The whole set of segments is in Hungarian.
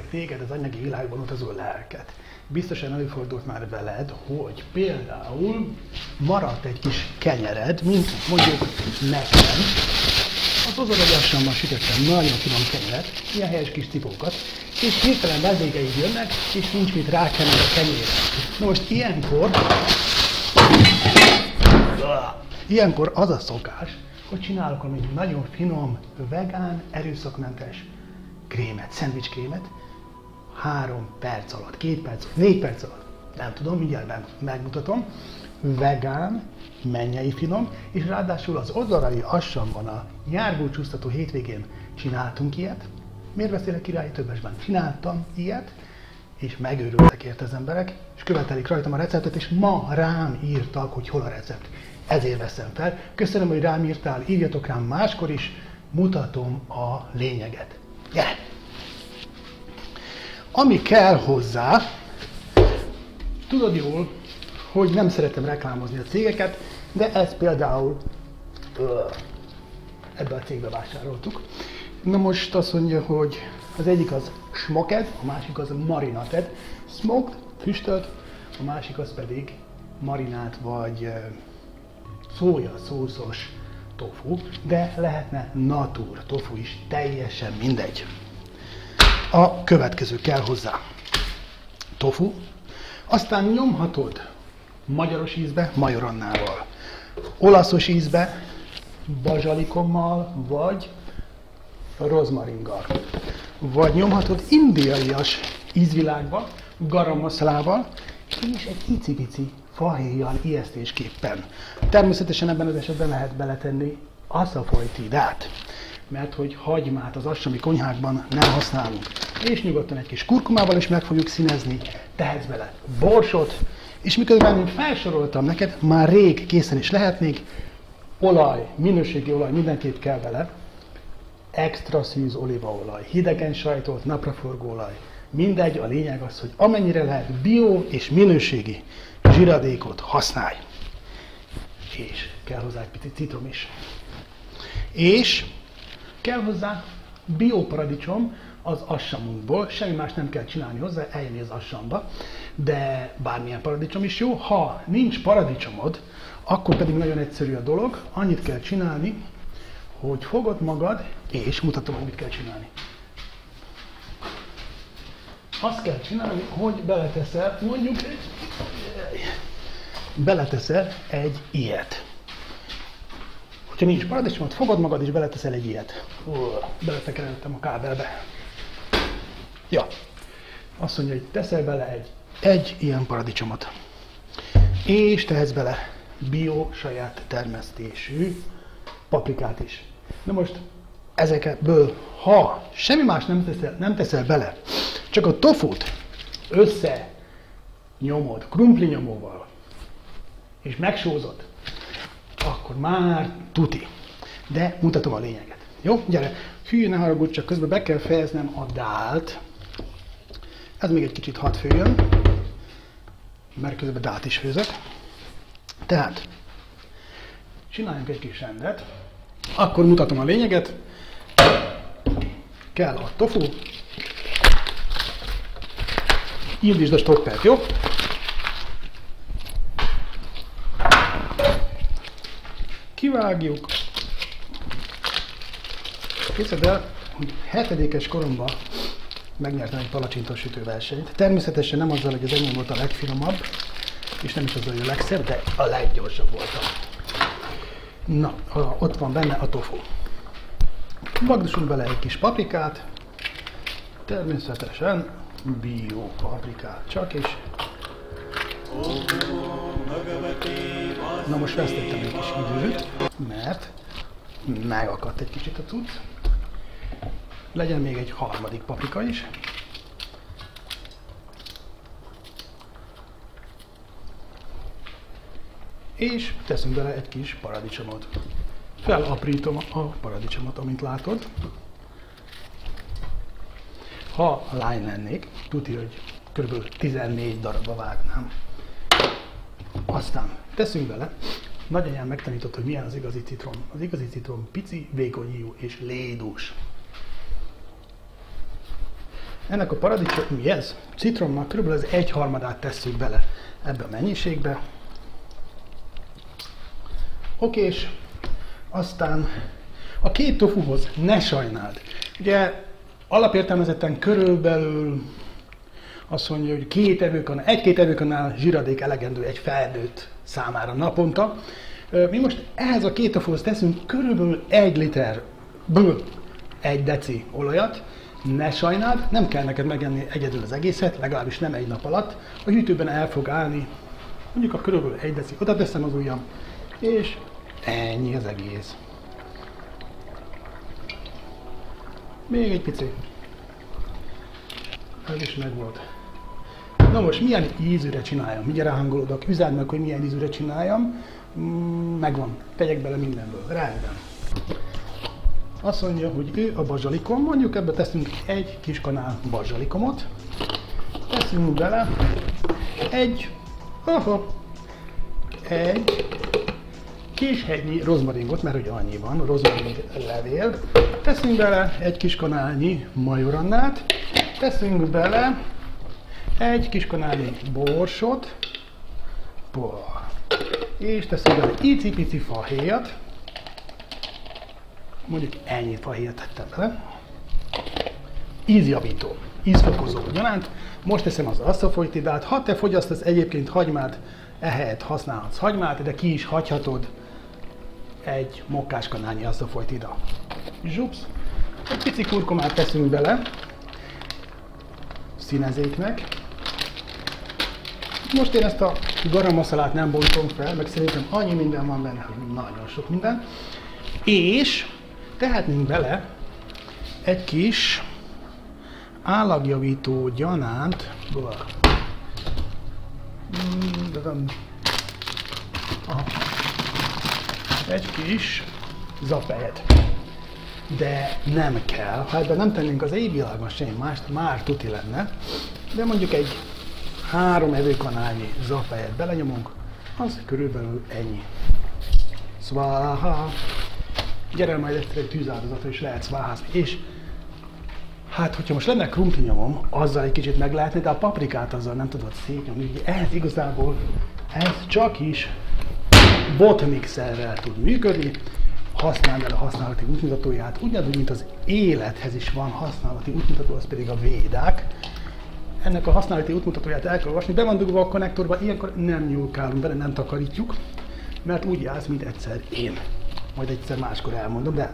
téged az anyagi világban utazó lelket. Biztosan előfordult már veled, hogy például maradt egy kis kenyered, mint mondjuk nekem. Az ozonagyasamban sütöttem nagyon finom kenyeret, ilyen helyes kis cipókat, és hirtelen vendégeid jönnek, és nincs mit rákenni a kenyérre. Na most ilyenkor az a szokás, hogy csinálok valami nagyon finom, vegán, erőszakmentes krémet, szendvicskrémet 3 perc alatt, 2 perc, 4 perc alatt. Nem tudom, mindjárt megmutatom. Vegán, mennyei finom, és ráadásul az Ozorai Assamban a nyárbúcsúztató hétvégén csináltunk ilyet. Miért beszélek királyi többesben? Csináltam ilyet, és megőrültek érte az emberek, és követelik rajtam a receptet, és ma rám írtak, hogy hol a recept. Ezért veszem fel. Köszönöm, hogy rám írtál, írjatok rám máskor is, mutatom a lényeget. Gyere! Ami kell hozzá, tudod jól, hogy nem szeretem reklámozni a cégeket, de ezt például ebbe a cégbe vásároltuk. Na most azt mondja, hogy az egyik az smoked, a másik az marinated. Smoked, füstölt, a másik az pedig marinát vagy szója szószos tofu, de lehetne natur tofu is, teljesen mindegy. A következő kell hozzá. Tofu, aztán nyomhatod magyaros ízbe, majorannával, olaszos ízbe, bazsalikommal, vagy rozmaringgal. Vagy nyomhatod indiaias ízvilágba, garam masalával, és egy icipici fahéjjal ijesztésképpen. Természetesen ebben az esetben lehet beletenni asafoetidát, mert hogy hagymát az assami konyhákban nem használunk. És nyugodtan egy kis kurkumával is meg fogjuk színezni, tehetsz bele borsot, és miközben, mint felsoroltam neked, már rég készen is lehetnék. Olaj, minőségi olaj mindenképp kell vele, extra szűz olívaolaj, hidegen sajtolt napraforgóolaj. Mindegy, a lényeg az, hogy amennyire lehet bio és minőségi zsiradékot használj. És kell hozzá egy picit citrom is. És kell hozzá bioparadicsom az assamunkból, semmi más nem kell csinálni hozzá, eljönni az assamba, de bármilyen paradicsom is jó. Ha nincs paradicsomod, akkor pedig nagyon egyszerű a dolog, annyit kell csinálni, hogy fogod magad, és mutatom, hogy mit kell csinálni. Azt kell csinálni, hogy beleteszel egy ilyet. Ha nincs paradicsomot, fogod magad és beleteszel egy ilyet. Beletekereltem a kábelbe. Ja, azt mondja, hogy teszel bele egy ilyen paradicsomot. És tehetsz bele bio saját termesztésű paprikát is. Na most ezekből, ha semmi más nem teszel bele, csak a tofut összenyomod krumplinyomóval, és megsózod, akkor már tuti. De mutatom a lényeget. Jó? Gyere! Hű, ne haragudj, csak közben be kell fejeznem a dált. Ez még egy kicsit hadd főjön, mert közben dált is főzök. Tehát, csináljunk egy kis rendet. Akkor mutatom a lényeget. Kell a tofu. Indítsd a stoppert, jó? Kivágjuk. Képzeld el, hogy 7-es koromban megnyertem egy palacsintos sütőversenyt. Természetesen nem azzal, hogy az enyém volt a legfinomabb, és nem is azzal, hogy a legszebb, de a leggyorsabb voltam. Na, ott van benne a tofu. Vagdosunk bele egy kis paprikát, természetesen bio paprikát csak is. Na most vesztettem egy kis időt, mert megakadt egy kicsit a cucc. Legyen még egy harmadik paprika is. És teszünk bele egy kis paradicsomot. Felaprítom a paradicsomot, amint látod. Ha lány lennék, tudja, hogy kb. 14 darabba vágnám. Aztán teszünk bele. Nagyanyám megtanított, hogy milyen az igazi citrom. Az igazi citrom pici, vékony íjú és lédús. Ennek a paradicsom, mi ez? Citromnak kb. Az 1/3 tesszük bele ebbe a mennyiségbe. Oké, és aztán a 2 tofuhoz ne sajnáld. Ugye alapértelmezetten körülbelül azt mondja, hogy 1-2 evőkanál zsíradék elegendő egy felnőtt számára naponta. Mi most ehhez a 2 tofuhoz teszünk körülbelül 1 literből 1 deci olajat. Ne sajnáld, nem kell neked megenni egyedül az egészet, legalábbis nem egy nap alatt. A hűtőben el fog állni, mondjuk a körülbelül 1 deci, oda teszem az ujjam, és ennyi az egész. Még egy pici. Ez is megvolt. Na most milyen ízűre csináljam? Mindjárt ráhangolódok, üzeld meg, hogy milyen ízűre csináljam. Megvan, tegyek bele mindenből. Rendben. Azt mondja, hogy ő a bazsalikom, mondjuk ebbe teszünk 1 kis kanál bazsalikomot. Teszünk bele egy kis hegynyi rozmaringot, mert ugye annyi van, rozmarin levél. Teszünk bele 1 kis kanálnyi majorannát. Teszünk bele 1 kis kanálnyi borsot. És teszünk bele icipici fahéjat. Mondjuk ennyi fahéjat tettem bele. Ízjavító, ízfokozó gyanánt. Most teszem az asszafolytidát. Ha te fogyasztasz egyébként hagymát, ehelyett használhatsz hagymát, de ki is hagyhatod 1 mokkáskanálnyi asszafolytida. Zsupsz. Egy pici kurkumát teszünk bele színezéknek. Most én ezt a garam masalát nem bontom fel, meg szerintem annyi minden van benne, hogy nagyon sok minden. És tehetnénk bele egy kis állagjavító gyanánt. Egy kis zapelyet. De nem kell, ha ebben nem tennénk az égvilágon semmi mást, már tuti lenne. De mondjuk egy 3 evőkanálnyi zapelyet belenyomunk, az körülbelül ennyi. Szváha! Gyere majd egyszer egy tűzáldozatra is lehet szváházni. És hát, hogyha most lenne krumpli nyomom, azzal egy kicsit meg lehetne, de a paprikát azzal nem tudod szétnyomni. Ez igazából, ez csak is botmixerrel tud működni. Használd el a használati útmutatóját, ugyanúgy, mint az élethez is van használati útmutató, az pedig a védák. Ennek a használati útmutatóját el kell olvasni, be van dugva a konnektorba, ilyenkor nem nyúlkálunk bele, nem takarítjuk, mert úgy jársz, mint egyszer én. Majd egyszer máskor elmondom, de...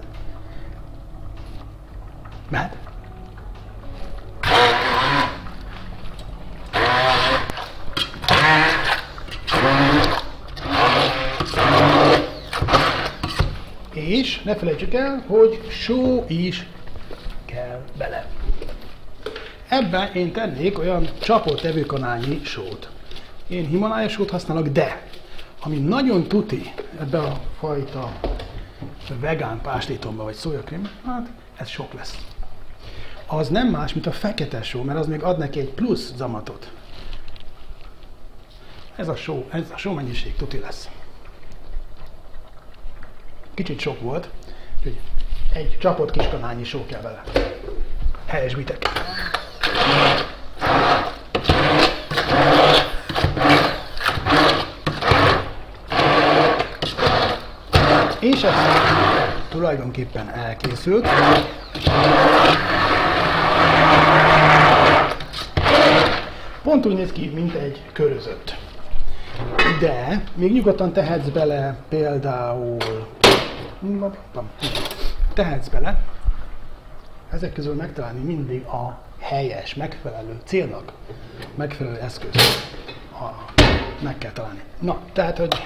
Mehet? És ne felejtsük el, hogy só is kell bele. Ebben én tennék olyan csapott evőkanálnyi sót. Én Himalája sót használok, de ami nagyon tuti ebbe a fajta vegán pástétomba vagy szójakrém, hát ez sok lesz. Az nem más, mint a fekete só, mert az még ad neki egy plusz zamatot. Ez a só mennyiség tuti lesz. Kicsit sok volt, úgyhogy egy csapott kis kanálnyi só kell bele. Helyesbitek! És ez tulajdonképpen elkészült. Pont úgy néz ki, mint egy körözött. De még nyugodtan tehetsz bele például... Tehetsz bele, ezek közül megtalálni mindig a helyes, megfelelő célnak megfelelő eszközt. Meg kell találni. Na, tehát, hogy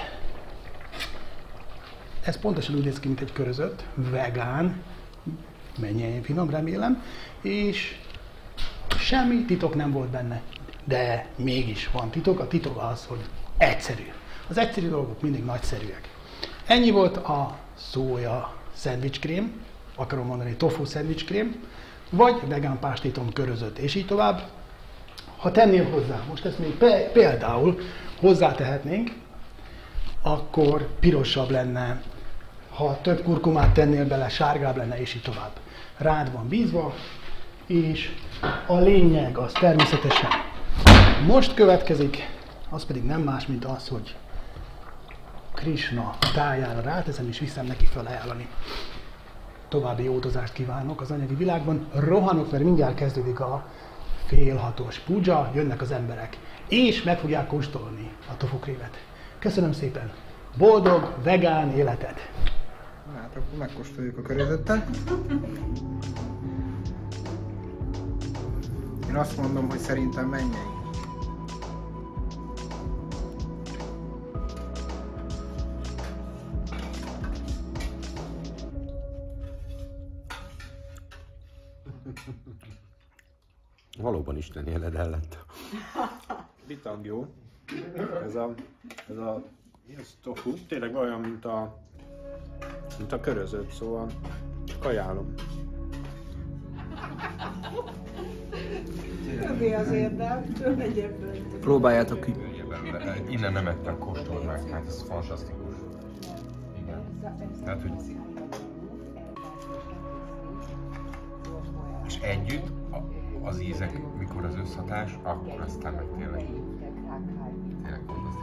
ez pontosan úgy néz ki, mint egy körözött, vegán, mennyien finom, remélem, és semmi titok nem volt benne. De mégis van titok, a titok az, hogy egyszerű. Az egyszerű dolgok mindig nagyszerűek. Ennyi volt a szója szendvicskrém, akarom mondani tofu szendvicskrém, vagy vegán pástétom körözött, és így tovább. Ha tennél hozzá, most ezt még például hozzátehetnénk, akkor pirosabb lenne, ha több kurkumát tennél bele, sárgább lenne, és így tovább. Rád van bízva, És a lényeg az természetesen most következik, az pedig nem más, mint az, hogy Krishna tájára ráteszem és viszem neki felajánlani. További jó utazást kívánok az anyagi világban. Rohanok, mert mindjárt kezdődik a 5:30 puja, jönnek az emberek, és meg fogják kóstolni a tofukrévet. Köszönöm szépen! Boldog, vegán életet! Hát akkor megkóstoljuk a körözettet. Én azt mondom, hogy szerintem menjél. Valóban Isten jeled lett. Bitang jó. Ez a tofu tényleg olyan, mint a körözött, szóval ajánlom. Többé az érdem, több egyébben. Próbáljátok ki. Innen nem ettem, kóstold meg, hát ez fantasztikus. Igen. Tehát, hogy... És együtt az ízek, mikor az összhatás, akkor aztán meg tényleg fantasztikus.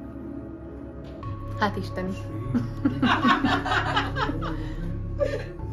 Hát Isten is.